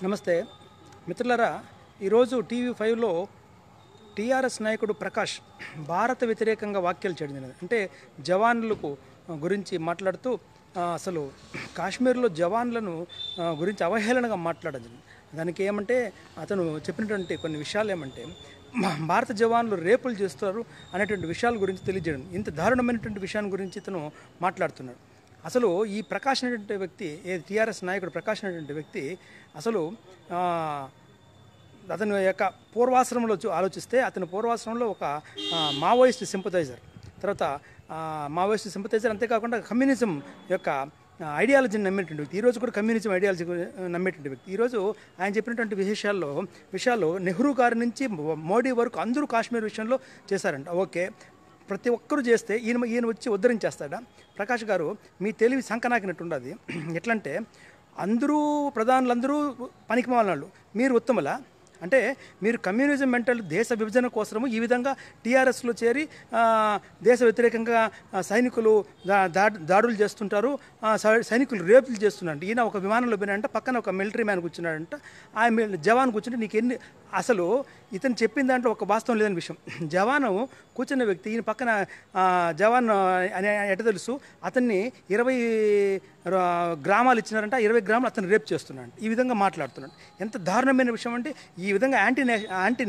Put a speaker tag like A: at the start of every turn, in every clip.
A: నమస్తే మిత్రులారా, ఈరోజు టీవీ5లో టీఆర్ఎస్ నాయకుడు ప్రకాష్ భారత వ్యతిరేకంగా వ్యాఖ్యలు చేయడం జరిగింది. అంటే జవాన్లకు గురించి మాట్లాడుతూ అసలు కాశ్మీర్లో జవాన్లను గురించి అవహేళనగా మాట్లాడడం జరిగింది. దానికి ఏమంటే అతను చెప్పినటువంటి కొన్ని విషయాలు ఏమంటే భారత జవాన్లు రేపులు చేస్తారు అనేటువంటి విషయాల గురించి తెలియజేయడం, ఇంత దారుణమైనటువంటి విషయాన్ని గురించి ఇతను మాట్లాడుతున్నాడు. అసలు ఈ ప్రకాష్ అనేటువంటి వ్యక్తి, టీఆర్ఎస్ నాయకుడు ప్రకాష్ అనేటువంటి వ్యక్తి అసలు అతని యొక్క పూర్వాశ్రమంలో ఆలోచిస్తే అతని పూర్వాశ్రమంలో ఒక మావోయిస్ట్ సింపథైజర్, తర్వాత మావోయిస్ట్ సింపథైజర్, అంతేకాకుండా కమ్యూనిజం యొక్క ఐడియాలజీని నమ్మేటువంటి వ్యక్తి, ఈరోజు కూడా కమ్యూనిజం ఐడియాలజీ నమ్మేటువంటి వ్యక్తి. ఈరోజు ఆయన చెప్పినటువంటి విషయాల్లో నెహ్రూ గారి నుంచి మోడీ వరకు అందరూ కాశ్మీర్ విషయంలో చేశారంట. ఓకే, ప్రతి ఒక్కరూ చేస్తే ఈయన వచ్చి ఉద్ధరించేస్తాడా? ప్రకాష్ గారు, మీ తెలివి సంకనాకినట్టు ఉండదు. ఎట్లంటే ప్రధానులందరూ పనికిమాలినాళ్ళు, మీరు ఉత్తములా? అంటే మీరు కమ్యూనిజం మెంటల్ దేశ విభజన కోసము ఈ విధంగా టీఆర్ఎస్లో చేరి దేశ వ్యతిరేకంగా సైనికులు దాడులు చేస్తుంటారు, సైనికులు రేపులు చేస్తున్నారంట. ఈయన ఒక విమానంలో పోయినాడంట, పక్కన ఒక మిలిటరీ మ్యాన్ కూర్చున్నాడంట. ఆ జవాన్ కూర్చుంటే నీకు అసలు ఇతను చెప్పిన దాంట్లో ఒక వాస్తవం లేదని విషయం. జవాను కూర్చున్న వ్యక్తి, ఈయన పక్కన జవాన్ అని ఎట తెలుసు? అతన్ని 20 గ్రామాలు ఇచ్చినారంట, 20 గ్రామాలు అతను రేపు చేస్తున్నాడు. ఈ విధంగా మాట్లాడుతున్నాడు. ఎంత దారుణమైన విషయం అంటే ఈ విధంగా యాంటీ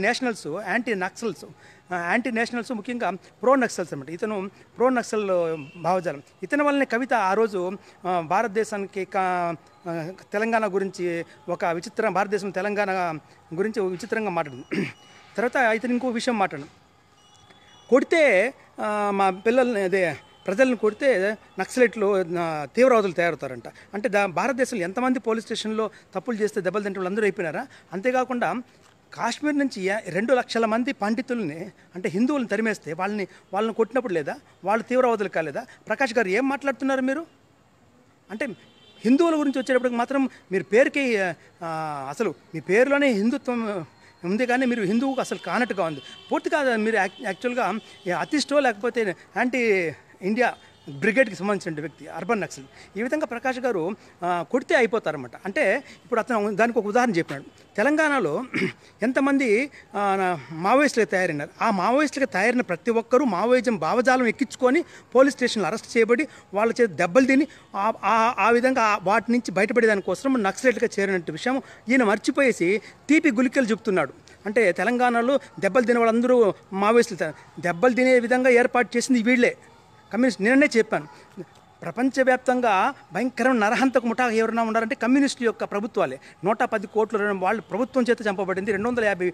A: నేషనల్స్ ముఖ్యంగా ప్రో నక్సల్స్ అనమాట. ఇతను ప్రో నక్సల్ భావజాలం. ఇతని వల్లనే కవిత ఆ రోజు భారతదేశానికి తెలంగాణ గురించి భారతదేశం తెలంగాణ గురించి విచిత్రంగా మాట్లాడింది. తర్వాత ఇతను ఇంకో విషయం మాట్లాడు, కొడితే మా పిల్లల్ని ప్రజలను కొడితే నక్సలైట్లు తీవ్రవాదులు తయారవుతారంట. అంటే భారతదేశంలో ఎంతమంది పోలీస్ స్టేషన్లో తప్పులు చేస్తే దెబ్బలు తింటే వాళ్ళు అందరూ అయిపోయినారా? అంతేకాకుండా కాశ్మీర్ నుంచి 2 లక్షల మంది పండితుల్ని, అంటే హిందువులను తరిమేస్తే వాళ్ళని కొట్టినప్పుడు లేదా వాళ్ళు తీవ్రవాదులు కాలేదా? ప్రకాష్ గారు, ఏం మాట్లాడుతున్నారు మీరు? అంటే హిందువుల గురించి వచ్చేటప్పటికి మాత్రం మీరు పేరుకి అసలు మీ పేరులోనే హిందుత్వం ఉంది, కానీ మీరు హిందువుకు అసలు కానట్టుగా ఉంది. పూర్తిగా మీరు యాక్చువల్గా అతిష్టో లేకపోతే యాంటీ ఇండియా బ్రిగేడ్కి సంబంధించిన వ్యక్తి, అర్బన్ నక్సల్. ఈ విధంగా ప్రకాష్ గారు కొడితే అయిపోతారన్నమాట. అంటే ఇప్పుడు అతను దానికి ఒక ఉదాహరణ చెప్పినాడు. తెలంగాణలో ఎంతమంది మావోయిస్టులుగా తయారైనారు, ఆ మావోయిస్టులుగా తయారైన ప్రతి ఒక్కరూ మావోయిజం భావజాలం ఎక్కించుకొని పోలీస్ స్టేషన్లో అరెస్ట్ చేయబడి వాళ్ళ చేతి దెబ్బలు తిని ఆ విధంగా వాటి నుంచి బయటపడేదానికోసం నక్సలైట్గా చేరినట్టు విషయం ఈయన మర్చిపోయేసి తీపి గులికలు చెప్తున్నాడు. అంటే తెలంగాణలో దెబ్బలు తినే వాళ్ళందరూ మావోయిస్టులు, దెబ్బలు తినే విధంగా ఏర్పాటు చేసింది వీళ్ళే కమ్యూనిస్ట్. నేనే చెప్పాను, ప్రపంచవ్యాప్తంగా భయంకరమైన నరహంతక ముఠా ఎవరైనా ఉన్నారంటే కమ్యూనిస్టుల యొక్క ప్రభుత్వాలే. 110 కోట్ల వాళ్ళు ప్రభుత్వం చేత చంపబడింది. 250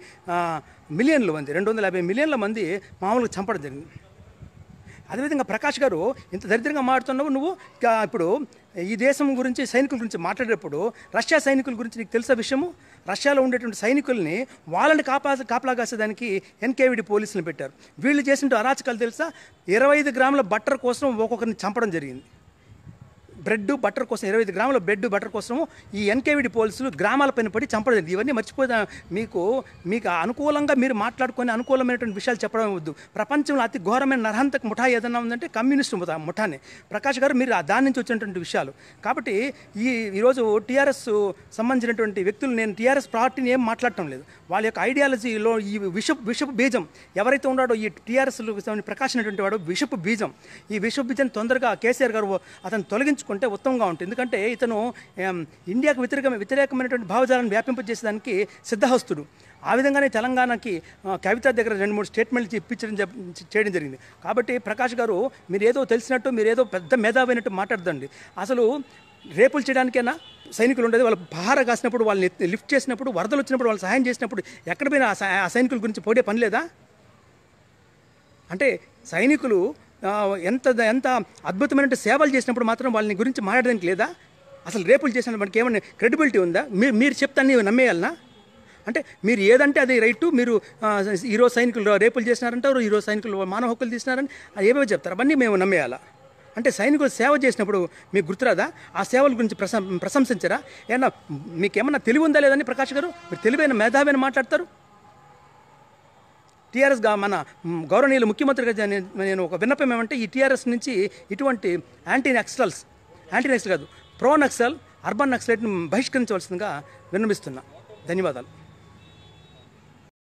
A: మిలియన్ల మంది మామూలుగా చంపడం జరిగింది. అదేవిధంగా ప్రకాష్ గారు, ఇంత దరిద్రంగా మాట్లాడుతున్నావు నువ్వు. ఇప్పుడు ఈ దేశం గురించి, సైనికుల గురించి మాట్లాడేటప్పుడు రష్యా సైనికుల గురించి నీకు తెలుసా విషయము? రష్యాలో ఉండేటువంటి సైనికుల్ని వాళ్ళని కాపలా కాసేదానికి ఎన్కేవిడి పోలీసులను పెట్టారు. వీళ్ళు చేసిన అరాచకాలు తెలుసా? 25 గ్రాముల బట్టర్ కోసం ఒక్కొక్కరిని చంపడం జరిగింది. బట్టర్ కోసం 25 గ్రాముల బట్టర్ కోసము ఈ ఎన్కేవిడి పోలీసులు గ్రామాలపైన పడి చంపడం. ఇవన్నీ మర్చిపోదా? మీకు అనుకూలంగా మీరు మాట్లాడుకొని అనుకూలమైనటువంటి విషయాలు చెప్పడం వద్దు. ప్రపంచంలో అతి ఘోరమైన నరహంతక ముఠా ఏదైనా ఉందంటే కమ్యూనిస్టు ముఠానే. ప్రకాష్ గారు, మీరు దాని నుంచి వచ్చినటువంటి విషయాలు. కాబట్టి ఈరోజు టీఆర్ఎస్ సంబంధించినటువంటి వ్యక్తులు, నేను టీఆర్ఎస్ పార్టీని ఏం మాట్లాడటం లేదు, వాళ్ళ యొక్క ఐడియాలజీలో ఈ విషపు బీజం ఎవరైతే ఉన్నాడో, ఈ టీఆర్ఎస్ ప్రకాష్ అనేటువంటి వాడు విషపు బీజం. ఈ విషపు బీజం తొందరగా కేసీఆర్ గారు అతను తొలగించుకుంటే ఉత్తమంగా ఉంటుంది. ఎందుకంటే ఇతను ఇండియాకు వ్యతిరేకమైనటువంటి భావజాలను వ్యాపింపజేసేదానికి సిద్ధహస్తుడు. ఆ విధంగానే తెలంగాణకి కవిత దగ్గర 2-3 స్టేట్మెంట్లు చేయడం జరిగింది. కాబట్టి ప్రకాష్ గారు, మీరు ఏదో తెలిసినట్టు, మీరు ఏదో పెద్ద మేధావైనట్టు మాట్లాడదండి. అసలు రేపులు చేయడానికైనా సైనికులు ఉండేది. వాళ్ళు పహారా కాసినప్పుడు, వాళ్ళని లిఫ్ట్ చేసినప్పుడు, వరదలు వచ్చినప్పుడు వాళ్ళు సహాయం చేసినప్పుడు ఎక్కడ పోయినా ఆ సైనికుల గురించి పోడే పని లేదా? అంటే సైనికులు ఎంత అద్భుతమైన సేవలు చేసినప్పుడు మాత్రం వాళ్ళని గురించి మాట్లాడడానికి లేదా? అసలు రేపులు చేసిన మనకి ఏమైనా క్రెడిబిలిటీ ఉందా? మీరు చెప్తాను నమ్మేయాలనా? అంటే మీరు ఏదంటే అది రైటు. మీరు ఈరోజు సైనికులు రేపులు చేసినారంటారు, ఈరోజు సైనికులు మానవ హక్కులు తీసినారని ఏమేమో చెప్తారు, అవన్నీ మేము నమ్మేయాలా? అంటే సైనికులు సేవ చేసినప్పుడు మీకు గుర్తురాదా? ఆ సేవల గురించి ప్రశంసించరా? ఏమన్నా మీకేమన్నా తెలివి ఉందా లేదని ప్రకాష్ గారు? మీరు తెలివైన మేధావైన మాట్లాడతారు. టీఆర్ఎస్ మన గౌరవనీయులు ముఖ్యమంత్రిగా నేను ఒక విన్నపం ఏమంటే, ఈ టీఆర్ఎస్ నుంచి ఇటువంటి యాంటీ నక్సల్ కాదు, ప్రో నక్సల్ అర్బన్ నక్సలైట్ని బహిష్కరించవలసిందిగా విన్నవిస్తున్నా. ధన్యవాదాలు.